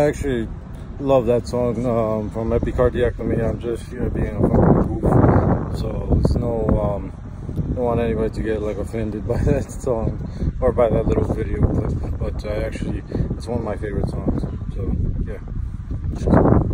actually love that song from Epicardiectomy. I'm just being a fucking goof. So it's no, don't want anybody to get like offended by that song or by that little video clip. But actually, it's one of my favorite songs. So yeah.